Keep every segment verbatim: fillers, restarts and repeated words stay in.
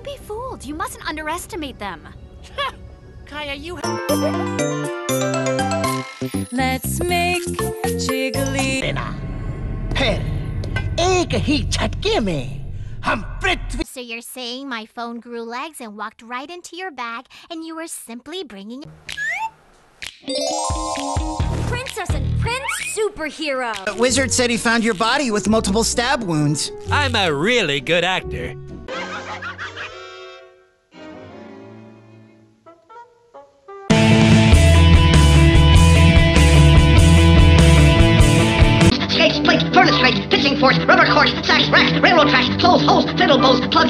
Don't be fooled. You mustn't underestimate them. Kaya, you... Let's make jiggly. फिर एक ही झटके में हम पृथ्वी. So you're saying my phone grew legs and walked right into your bag, and you were simply bringing... Princess and Prince Superhero! The wizard said he found your body with multiple stab wounds. I'm a really good actor. Skates, plates, furnace rates, pitching force, rubber cords, sacks, racks, railroad tracks, clothes, hose, fiddle bows, plugs.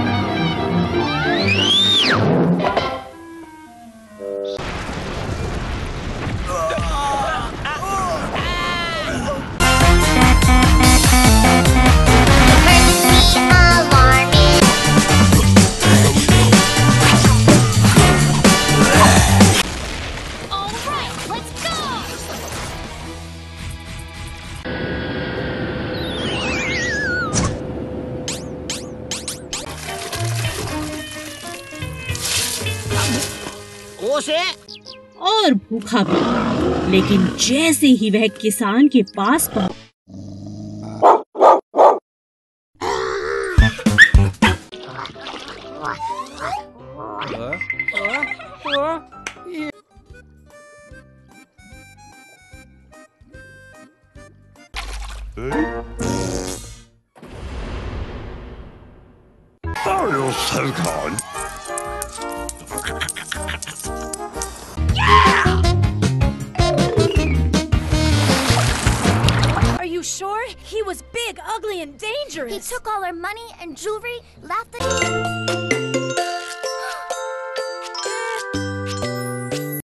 और भूखा भी, लेकिन जैसे ही वह किसान के पास पहुंचा, You're so kind. Are you sure? He was big, ugly, and dangerous. He took all our money and jewelry, laughed at us.